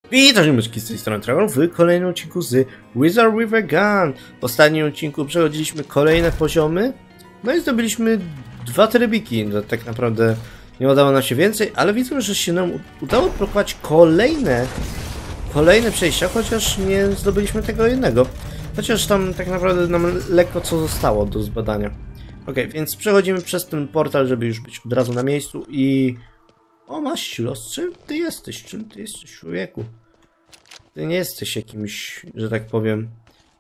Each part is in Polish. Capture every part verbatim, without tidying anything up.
Witam myszki z tej strony Trevor w kolejnym odcinku z Wizard with a Gun. W ostatnim odcinku przechodziliśmy kolejne poziomy, no i zdobyliśmy dwa trybiki. No, tak naprawdę nie udało nam się więcej, ale widzę, że się nam udało blokować kolejne kolejne przejścia, chociaż nie zdobyliśmy tego jednego. Chociaż tam tak naprawdę nam lekko co zostało do zbadania. Ok, więc przechodzimy przez ten portal, żeby już być od razu na miejscu i... O, masz los, czym ty jesteś? Czym ty jesteś, człowieku? Ty nie jesteś jakimś, że tak powiem...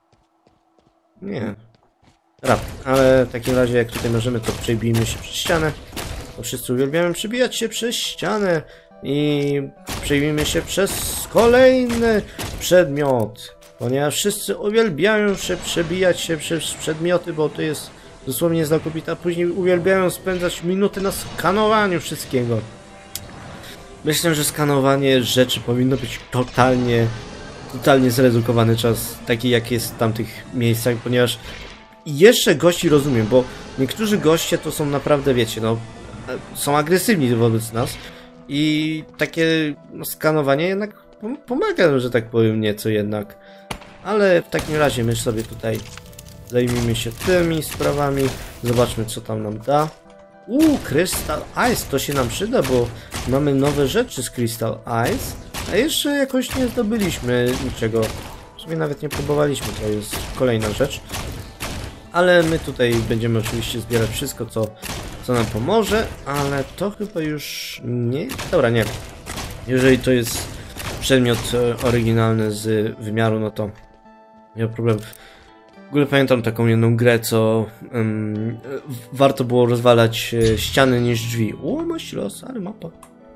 Nie. Rap, ale w takim razie, jak tutaj możemy, to przebijmy się przez ścianę. Bo wszyscy uwielbiamy przebijać się przez ścianę. I przebijmy się przez kolejny przedmiot. Ponieważ wszyscy uwielbiają się przebijać się przez przedmioty, bo to jest dosłownie znakomite. A później uwielbiają spędzać minuty na skanowaniu wszystkiego. Myślę, że skanowanie rzeczy powinno być totalnie, totalnie zredukowany czas, taki jak jest w tamtych miejscach, ponieważ jeszcze gości rozumiem, bo niektórzy goście to są naprawdę, wiecie, no, są agresywni wobec nas i takie no, skanowanie jednak pomaga, że tak powiem, nieco jednak. Ale w takim razie my sobie tutaj zajmijmy się tymi sprawami, zobaczmy co tam nam da. Uuu, Crystal Ice, to się nam przyda, bo mamy nowe rzeczy z Crystal Ice, a jeszcze jakoś nie zdobyliśmy niczego. W sumie nawet nie próbowaliśmy, to jest kolejna rzecz. Ale my tutaj będziemy oczywiście zbierać wszystko, co, co nam pomoże, ale to chyba już nie... Dobra, nie. Jeżeli to jest przedmiot oryginalny z wymiaru, no to nie ma problemu. W ogóle pamiętam taką jedną grę, co um, warto było rozwalać e, ściany niż drzwi. O, masz los, ale mapa.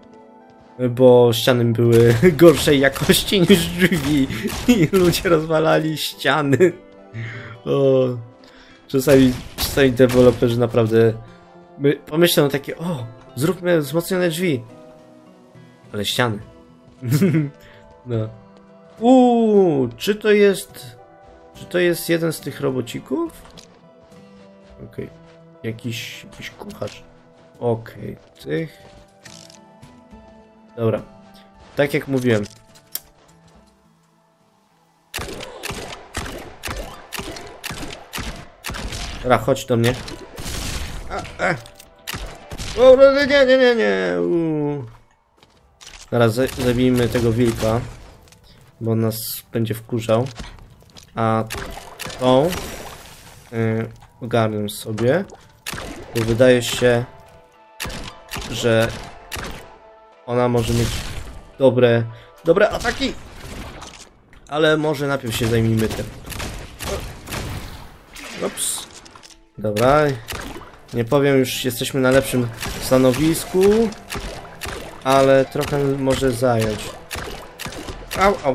Bo ściany były gorszej jakości niż drzwi i ludzie rozwalali ściany. O, czasami, czasami deweloperzy naprawdę my, pomyślą takie, o, zróbmy wzmocnione drzwi. Ale ściany. No. Uuu, czy to jest... Czy to jest jeden z tych robocików? Okej. Okay. Jakiś, jakiś kucharz. Okej, okay. Tych... Dobra. Tak jak mówiłem. Dobra, chodź do mnie. A, a. O, nie, nie, nie, nie. Uuu. Zaraz zabijmy tego wilka. Bo on nas będzie wkurzał. A tą yy, ogarnę sobie, bo wydaje się, że ona może mieć dobre, dobre ataki, ale może najpierw się zajmijmy tym. Ups. Dobra, nie powiem, już jesteśmy na lepszym stanowisku, ale trochę może zająć. Au, au.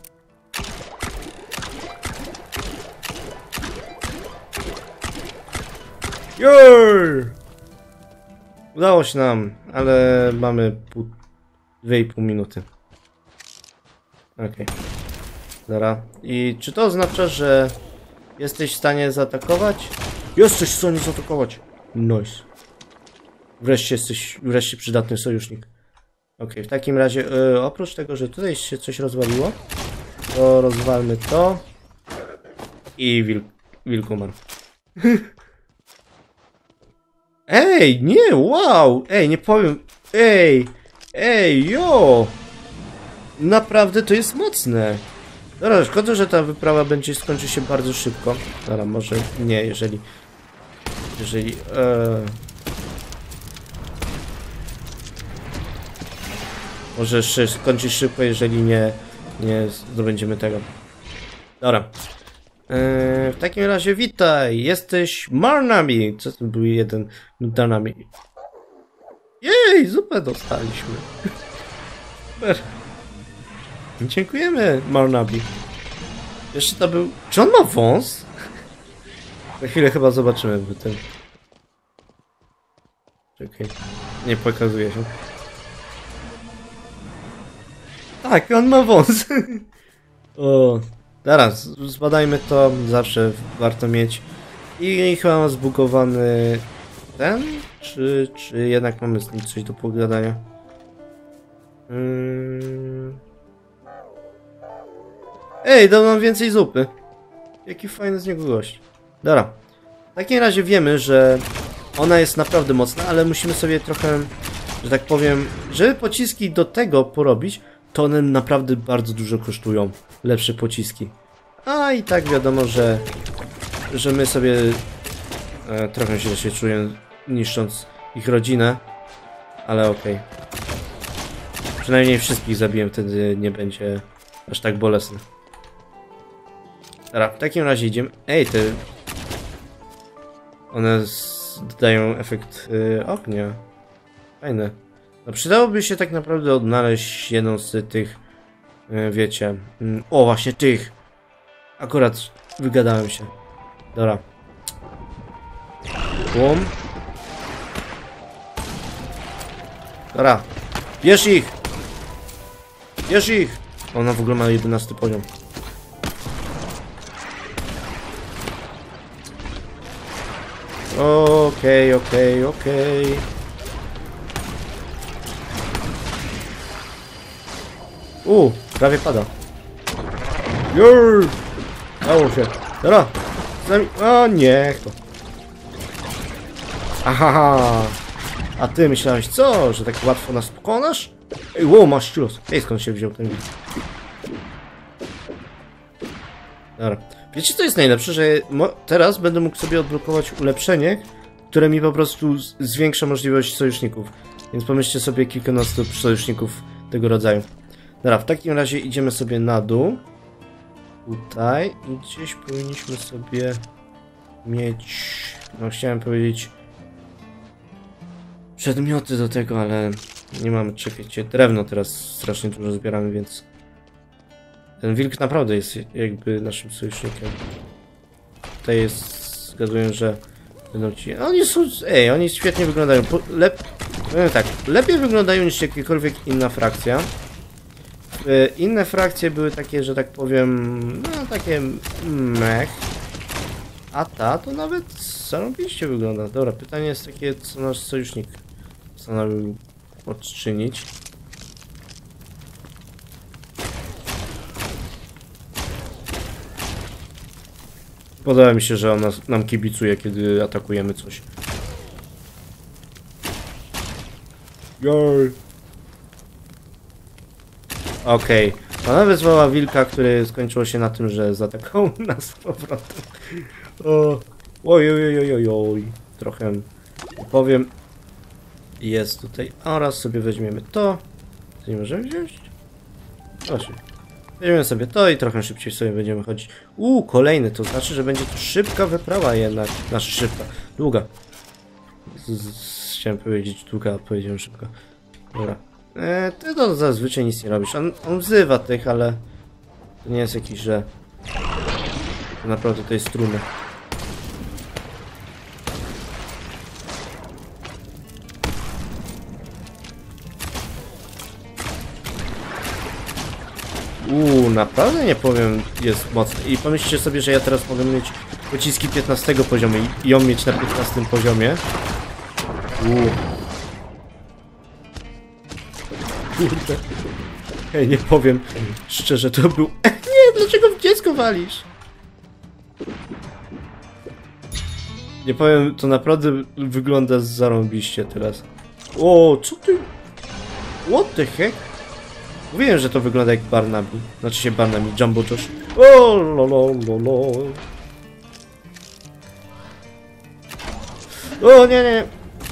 Joj! Udało się nam, ale mamy pół, dwie i pół minuty. Okej. Okay. Dobra. I czy to oznacza, że jesteś w stanie zaatakować? Jesteś w stanie zaatakować! Nice. Wreszcie jesteś, wreszcie przydatny sojusznik. Okej, okay, w takim razie, yy, oprócz tego, że tutaj się coś rozwaliło, to rozwalmy to. I wilk, wilkuman. Ej, nie, wow! Ej, nie powiem... Ej! Ej, jo! Naprawdę to jest mocne. Dobra, szkoda, że ta wyprawa będzie skończy się bardzo szybko. Dobra, może nie, jeżeli... Jeżeli... E... Może się skończy szybko, jeżeli nie... Nie zdobędziemy tego. Dobra. Eee, w takim razie witaj, jesteś Marnabi. Co to był jeden Danami? Jej, zupę dostaliśmy. Super. Dziękujemy, Marnabi. Jeszcze to był... Czy on ma wąs? Za chwilę chyba zobaczymy w tym. Czekaj. Nie pokazuje się. Tak, on ma wąs. O... Zaraz, zbadajmy to, zawsze warto mieć. I chyba ma zbugowany ten? Czy, czy jednak mamy z nim coś do pogadania? Hmm... Ej, dał nam więcej zupy. Jaki fajny z niego gość. Dobra. W takim razie wiemy, że ona jest naprawdę mocna, ale musimy sobie trochę, że tak powiem, żeby pociski do tego porobić, to one naprawdę bardzo dużo kosztują. Lepsze pociski. A i tak wiadomo, że, że my sobie e, trochę źle się czuję, niszcząc ich rodzinę. Ale okej. Okay. Przynajmniej wszystkich zabiłem, wtedy nie będzie aż tak bolesne. Dobra, w takim razie idziemy. Ej, te... One dają efekt yy, ognia. Fajne. No przydałoby się tak naprawdę odnaleźć jedną z tych, yy, wiecie... Yy, o, właśnie tych! Akurat wygadałem się. Dobra. Łom. Dobra. Bierz ich! Bierz ich! Ona w ogóle ma jedenasty poziom. Okej, okej, okej. U, prawie pada. Jurr! Dało się. Dobra. O, niech to. Ahaha. A ty myślałeś co? Że tak łatwo nas pokonasz? Ej, wow, masz cios. Ej, skąd się wziął ten wilk? Dobra. Wiecie co jest najlepsze? Że teraz będę mógł sobie odblokować ulepszenie, które mi po prostu zwiększa możliwość sojuszników. Więc pomyślcie sobie kilkunastu sojuszników tego rodzaju. Dobra, w takim razie idziemy sobie na dół. Tutaj. I gdzieś powinniśmy sobie mieć... No chciałem powiedzieć... przedmioty do tego, ale nie mamy, czekajcie, drewno teraz strasznie dużo zbieramy, więc ten wilk naprawdę jest jakby naszym sojusznikiem. Tutaj jest, zgaduję, że będą ci, oni są, ej, oni świetnie wyglądają, po, lep, no tak, lepiej wyglądają niż jakakolwiek inna frakcja. Inne frakcje były takie, że tak powiem, no takie mech, a ta to nawet zarobiście wygląda. Dobra, pytanie jest takie, co nasz sojusznik postanowił odczynić. Podoba mi się, że ona nam kibicuje, kiedy atakujemy coś. Joj. Okej. Okay. Ona wezwała wilka, który skończyło się na tym, że zaatakował nas z powrotem. O. Oj, oj, oj, oj, oj. Trochę powiem. Jest tutaj. Oraz sobie weźmiemy to. Co nie możemy wziąć? Właśnie. Weźmiemy sobie to i trochę szybciej sobie będziemy chodzić. Uuu, kolejny. To znaczy, że będzie to szybka wyprawa jednak. Znaczy szybka. Długa. Z, z, chciałem powiedzieć długa, a powiedziałem szybka. Dobra. E, ty to zazwyczaj nic nie robisz. On, on wzywa tych, ale to nie jest jakiś, że to naprawdę to jest trudne. Uuu, naprawdę nie powiem, jest mocny. I pomyślcie sobie, że ja teraz mogę mieć pociski piętnastego poziomu i ją mieć na piętnastym poziomie. Uuu. Kurde. Ej, nie powiem szczerze, to był... Nie, dlaczego w dziecko walisz? Nie powiem, to naprawdę wygląda zarąbiście teraz. O, co ty... What the heck? Mówiłem, że to wygląda jak Barnaby. Znaczy się Barnaby, Jumbo Josh. O, lo, lo, lo, lo. O, nie, nie.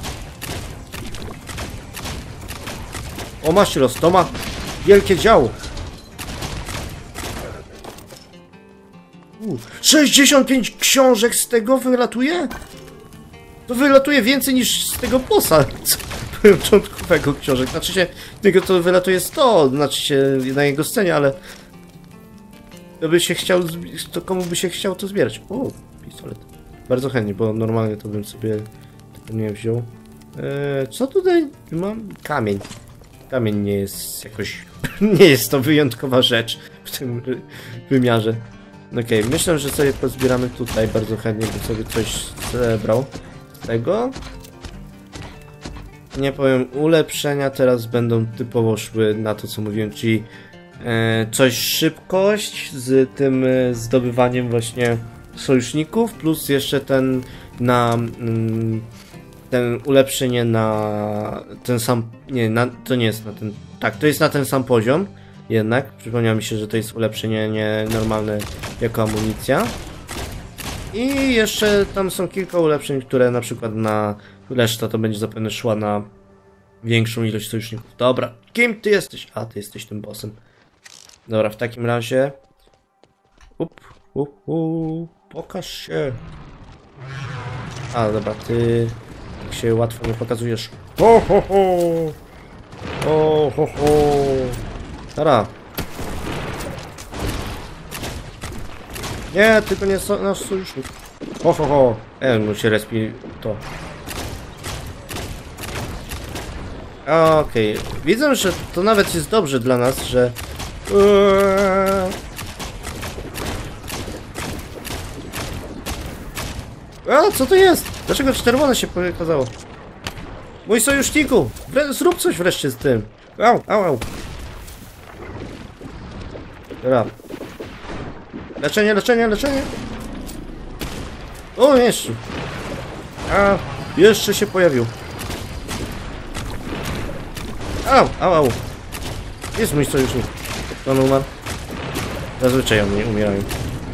O, masz los, to ma wielkie działo. U, sześćdziesiąt pięć książek z tego wylatuje? To wylatuje więcej niż z tego bossa początkowego książek. Znaczy się, tego to wylatuje sto, znaczy się na jego scenie, ale to by się chciał, to komu by się chciał to zbierać. O, pistolet. Bardzo chętnie, bo normalnie to bym sobie tego nie wziął. Eee, co tutaj mam? Kamień. Kamień nie jest jakoś... nie jest to wyjątkowa rzecz w tym wymiarze. Okej, okay, myślę, że sobie pozbieramy tutaj bardzo chętnie, by sobie coś zebrał z tego. Nie powiem, ulepszenia teraz będą typowo szły na to, co mówiłem, czyli e, coś szybkość z tym e, zdobywaniem właśnie sojuszników, plus jeszcze ten na mm, ten ulepszenie na ten sam, nie, na, to nie jest na ten, tak, to jest na ten sam poziom jednak, przypomniało mi się, że to jest ulepszenie nie normalne jako amunicja. I jeszcze tam są kilka ulepszeń, które na przykład na reszta to będzie zapewne szła na większą ilość sojuszników. Dobra, kim ty jesteś? A, ty jesteś tym bossem. Dobra, w takim razie... Up, up, up, pokaż się. A, dobra, ty tak się łatwo nie pokazujesz. Ho, ho, ho! Ho, ho, ho! Dobra. Nie, tylko nie so, nasz sojusznik. Ho, ho, ho. E, mu się respi to. Okej. Okay. Widzę, że to nawet jest dobrze dla nas, że... A, co to jest? Dlaczego czerwone się pokazało? Mój sojuszniku! Zrób coś wreszcie z tym. Au, au, au. Dobra. Leczenie, leczenie, leczenie. O, jeszcze. A, jeszcze się pojawił. Au, au, au. Jest mój sojusznik. On umarł. Zazwyczaj oni umierają.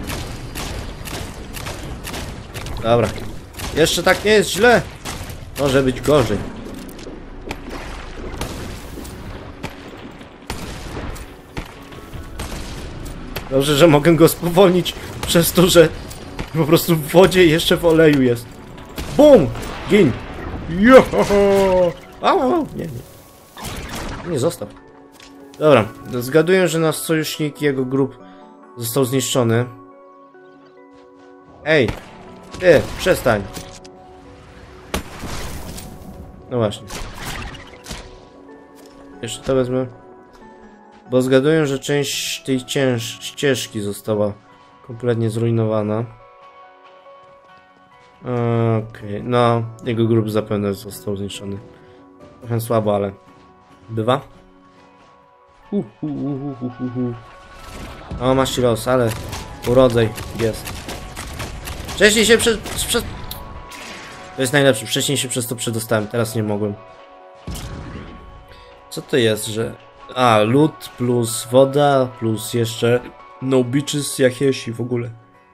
Dobra. Jeszcze tak nie jest źle. Może być gorzej. Dobrze, że mogę go spowolnić przez to, że po prostu w wodzie i jeszcze w oleju jest. BUM! Gin! Johoho! Au, au, nie, nie. Nie, zostaw. Dobra, zgaduję, że nasz sojusznik i jego grup został zniszczony. Ej! Ty, przestań! No właśnie. Jeszcze to wezmę. Bo zgaduję, że część tej cięż ścieżki została kompletnie zrujnowana. Okej, okay. No, jego grup zapewne został zniszczony. Trochę słabo, ale... Bywa? Uh, uh, uh, uh, uh, uh. O, masz los, ale urodzaj jest. Wcześniej się przed... przed... To jest najlepsze, wcześniej się przez to przedostałem, teraz nie mogłem. Co to jest, że... A, lód plus woda, plus jeszcze no beaches jakieś i w ogóle.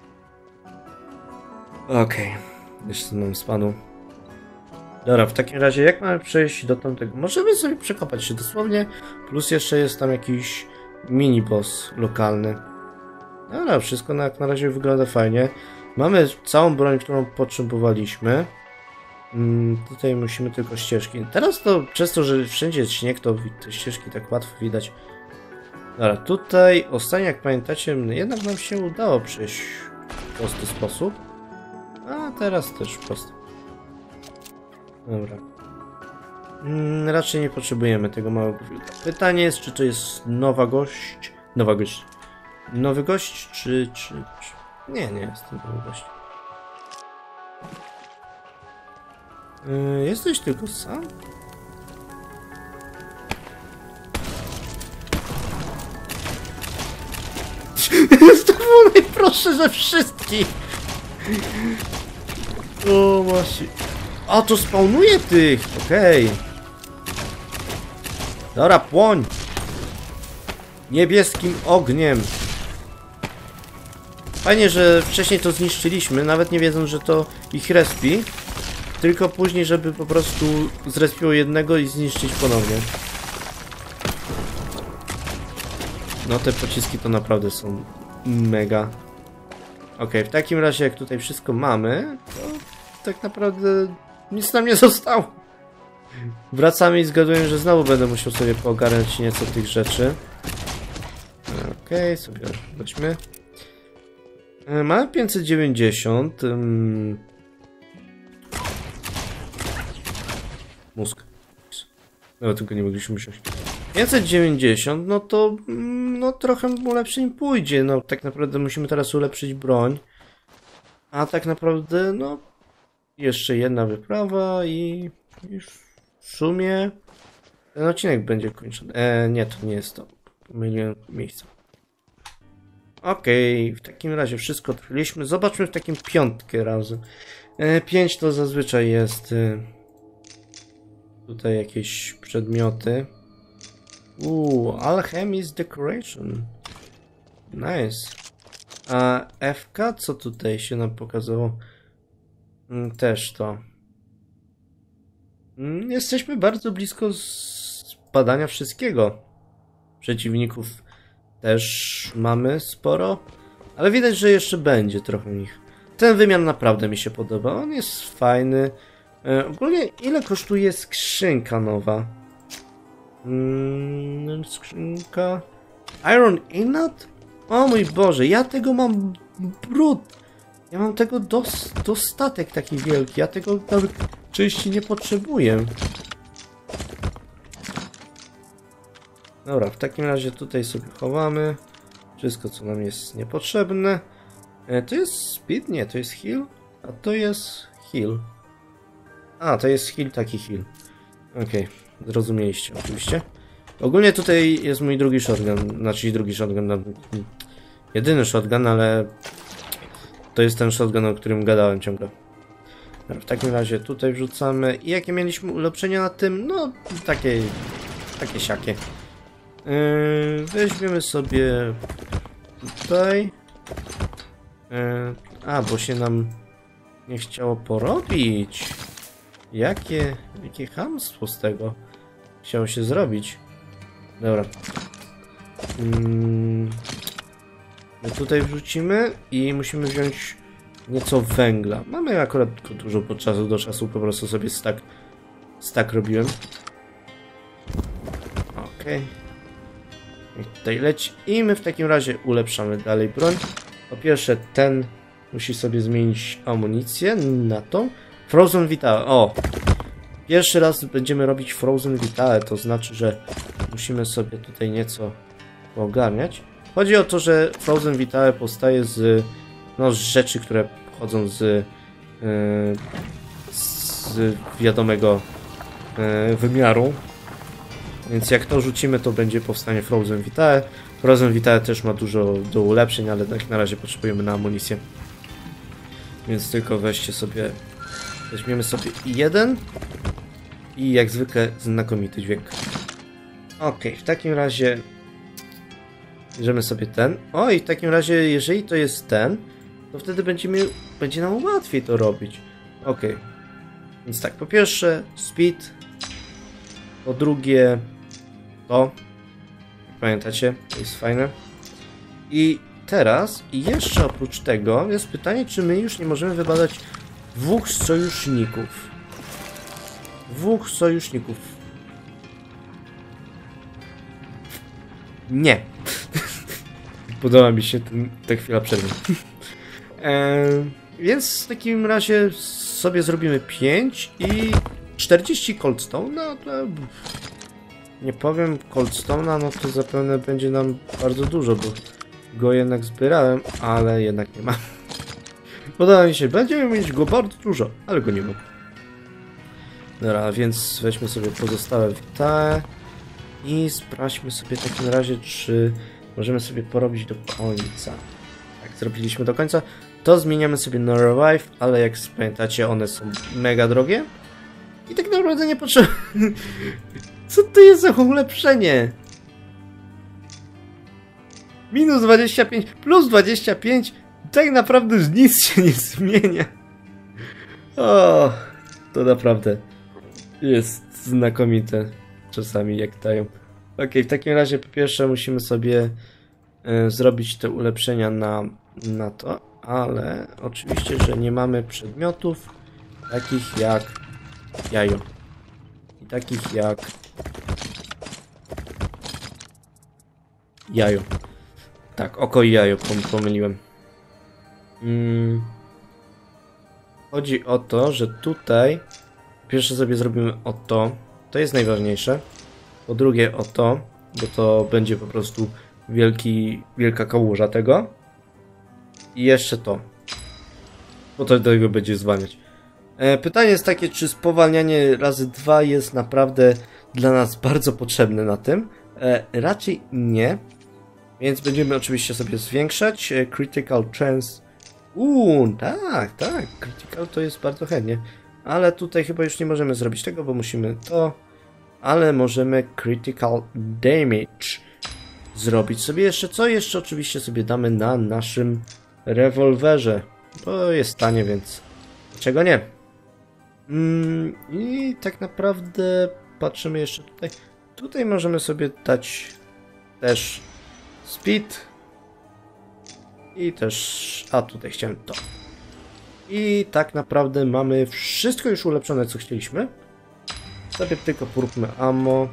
Okej, okay. Jeszcze nam spadł. Dobra, w takim razie jak mamy przejść do tamtego? Możemy sobie przekopać się dosłownie, plus jeszcze jest tam jakiś mini boss lokalny. Dobra, wszystko na, jak na razie wygląda fajnie. Mamy całą broń, którą potrzebowaliśmy. Hmm, tutaj musimy tylko ścieżki. Teraz to przez to, że wszędzie jest śnieg, to te ścieżki tak łatwo widać. Dobra, tutaj ostatnio, jak pamiętacie, jednak nam się udało przejść w prosty sposób. A teraz też prosty. Dobra. Hmm, raczej nie potrzebujemy tego małego wilka. Pytanie jest, czy to jest nowa gość? Nowa gość. Nowy gość, czy... czy, czy... Nie, nie jest to nowy gość. Yy, jesteś tylko sam? To było najprostsze ze wszystkich! O, właśnie. O, to spawnuje tych! Okej. Okay. Dobra, płoń! Niebieskim ogniem. Fajnie, że wcześniej to zniszczyliśmy, nawet nie wiedząc, że to ich respi. Tylko później, żeby po prostu zrespiło jednego i zniszczyć ponownie. No te pociski to naprawdę są mega. Ok, w takim razie jak tutaj wszystko mamy, to tak naprawdę nic nam nie zostało. Wracamy i zgaduję, że znowu będę musiał sobie poogarnąć nieco tych rzeczy. Ok, sobie weźmy. Mamy pięćset dziewięćdziesiąt. Um... Mózg. No tylko nie mogliśmy wziąć. pięćset dziewięćdziesiąt, no to no trochę ulepszeń pójdzie. No tak naprawdę musimy teraz ulepszyć broń. A tak naprawdę, no jeszcze jedna wyprawa i, i w sumie ten odcinek będzie kończony. E, nie, to nie jest to. Myliłem miejsce. Okej, okay, w takim razie wszystko odkryliśmy. Zobaczmy w takim piątkę razem. E, pięć to zazwyczaj jest e, tutaj jakieś przedmioty. Uuu, Alchemist Decoration. Nice. A F K, co tutaj się nam pokazało? Mm, też to. Mm, jesteśmy bardzo blisko spadania wszystkiego. Przeciwników też mamy sporo, ale widać, że jeszcze będzie trochę ich. Ten wymiar naprawdę mi się podoba, on jest fajny. E, ogólnie ile kosztuje skrzynka nowa? Mm, skrzynka... Iron Ingot? O mój Boże, ja tego mam brud. Ja mam tego dos dostatek taki wielki, ja tego nawet części nie potrzebuję. Dobra, w takim razie tutaj sobie chowamy wszystko, co nam jest niepotrzebne. E, to jest speed? Nie, to jest heal. A to jest heal. A, to jest heal, taki heal. Okej, okay. Zrozumieliście oczywiście. Ogólnie tutaj jest mój drugi shotgun, znaczy drugi shotgun, no, jedyny shotgun, ale to jest ten shotgun, o którym gadałem ciągle. Dobra, w takim razie tutaj wrzucamy. I jakie mieliśmy ulepszenia na tym? No, takie, takie siakie. Yy, weźmiemy sobie tutaj. Yy, a, bo się nam nie chciało porobić. Jakie, jakie chamstwo z tego chciało się zrobić. Dobra. Yy, my tutaj wrzucimy i musimy wziąć nieco węgla. Mamy akurat tylko dużo od czasu do czasu, po prostu sobie stack, stack robiłem. Okej. Okay. I tutaj leci. I my w takim razie ulepszamy dalej broń. Po pierwsze, ten musi sobie zmienić amunicję na tą. Frozen Vitale. O! Pierwszy raz będziemy robić Frozen Vitale, to znaczy, że musimy sobie tutaj nieco ogarniać. Chodzi o to, że Frozen Vitale powstaje z, no, z rzeczy, które pochodzą z, yy, z wiadomego yy, wymiaru. Więc jak to rzucimy, to będzie powstanie Frozen Vitale. Frozen Vitale też ma dużo do ulepszeń, ale tak na razie potrzebujemy na amunicję. Więc tylko weźcie sobie, weźmiemy sobie jeden i jak zwykle znakomity dźwięk. Ok, w takim razie bierzemy sobie ten. O, i w takim razie, jeżeli to jest ten, to wtedy będziemy, będzie nam łatwiej to robić. Ok, więc tak, po pierwsze speed, po drugie to, pamiętacie, to jest fajne. I teraz, i jeszcze oprócz tego, jest pytanie, czy my już nie możemy wybadać dwóch sojuszników. Dwóch sojuszników. Nie. Podoba mi się ten, ta chwila przerwy. eee, więc w takim razie sobie zrobimy pięć i czterdzieści Coldstone. No to... Nie powiem Coldstone'a, no to zapewne będzie nam bardzo dużo, bo go jednak zbierałem, ale jednak nie mam. Podoba mi się, będziemy mieć go bardzo dużo, ale go nie mam. Dobra, więc weźmy sobie pozostałe Vitale i sprawdźmy sobie w takim razie, czy możemy sobie porobić do końca. Jak zrobiliśmy do końca, to zmieniamy sobie na Revive, ale jak pamiętacie, one są mega drogie i tak naprawdę nie potrzebne. Co to jest za ulepszenie? Minus dwadzieścia pięć, plus dwadzieścia pięć, tak naprawdę nic się nie zmienia. O, to naprawdę jest znakomite czasami jak dają. Ok, w takim razie po pierwsze musimy sobie y, zrobić te ulepszenia na, na to, ale oczywiście, że nie mamy przedmiotów takich jak jajo i takich jak jajo. Tak, oko i jajo, pomyliłem. Hmm. Chodzi o to, że tutaj pierwsze sobie zrobimy o to. To jest najważniejsze. Po drugie o to, bo to będzie po prostu wielki, wielka kałuża tego. I jeszcze to. Bo to do tego będzie zwalniać. E, pytanie jest takie, czy spowalnianie razy dwa jest naprawdę dla nas bardzo potrzebne na tym. E, raczej nie. Więc będziemy oczywiście sobie zwiększać. E, critical chance. Uuu, tak, tak. Critical to jest bardzo chętnie. Ale tutaj chyba już nie możemy zrobić tego, bo musimy to. Ale możemy critical damage zrobić sobie jeszcze. Co jeszcze oczywiście sobie damy na naszym rewolwerze. To jest tanie, więc czego nie. Mm, I tak naprawdę patrzymy jeszcze tutaj. Tutaj możemy sobie dać też speed. I też... A, tutaj chciałem to. I tak naprawdę mamy wszystko już ulepszone, co chcieliśmy. Sobie tylko poróbmy ammo.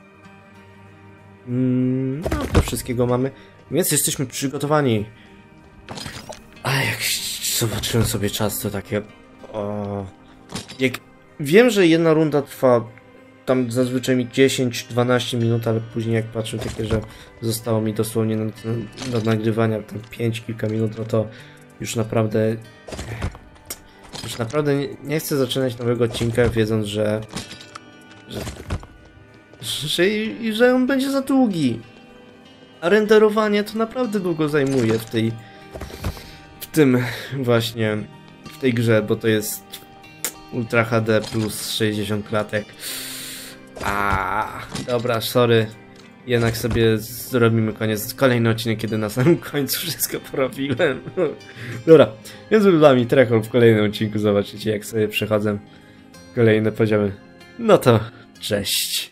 Mm, no, to wszystkiego mamy. Więc jesteśmy przygotowani. A jak zobaczyłem sobie czas, to takie... O, jak wiem, że jedna runda trwa tam zazwyczaj mi dziesięć dwanaście minut, ale później jak patrzę takie, że zostało mi dosłownie do, do nagrywania tam pięć kilka minut, no to już naprawdę już naprawdę nie, nie chcę zaczynać nowego odcinka, wiedząc, że że, że, i, że on będzie za długi. A renderowanie to naprawdę długo zajmuje w tej w tym właśnie w tej grze, bo to jest Ultra H D plus sześćdziesiąt klatek. A, dobra, sorry. Jednak sobie zrobimy koniec. Kolejny odcinek, kiedy na samym końcu wszystko porobiłem. Dobra, więc z wami Trechol w kolejnym odcinku. Zobaczycie, jak sobie przechodzę kolejne poziomy. No to cześć.